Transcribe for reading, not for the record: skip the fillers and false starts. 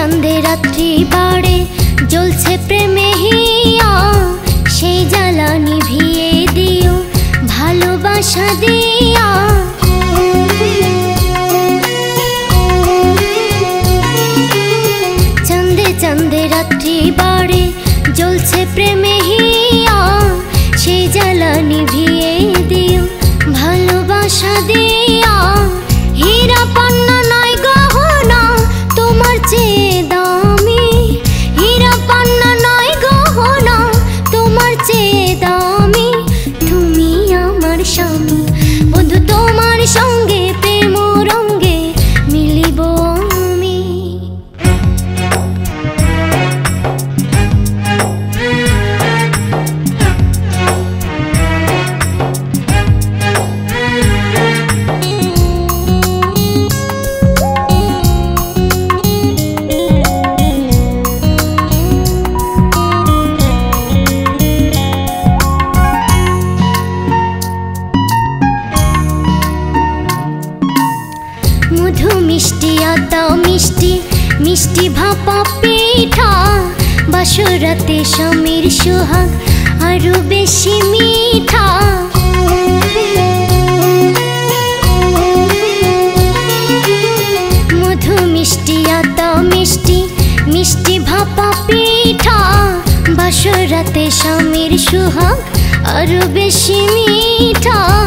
চাঁদে রাত্রি বাড়ে জ্বলছে প্রেমে হিয়া, সেই জ্বালা নিভিয়ে দিও ভালোবাসা দিয়া। চাঁদে চাঁদে রাত্রি বাড়ে জ্বলছে প্রেমে হিয়া, সেই জ্বালা নিভিয়ে দিও ভালোবাসা দিয়া। হীরা পান্না নয় গহনা তোমার চেয়ে দামি, হীরা পান্না নয় গহনা তোমার চেয়ে দামি। তুমি আমার স্বামী বন্ধু, তোমার সঙ্গে প্রেম রঙ্গে মিলিব আমি। মধু মিষ্টি আতা মিষ্টি মিষ্টি ভাপা পিঠা, বাসরাতে স্বামীর সোহাগ আরো বেশি মিঠা। মধু মিষ্টি আতা মিষ্টি মিষ্টি ভাপা পিঠা, বাসরাতে স্বামীর সোহাগ আরো বেশি মিঠা।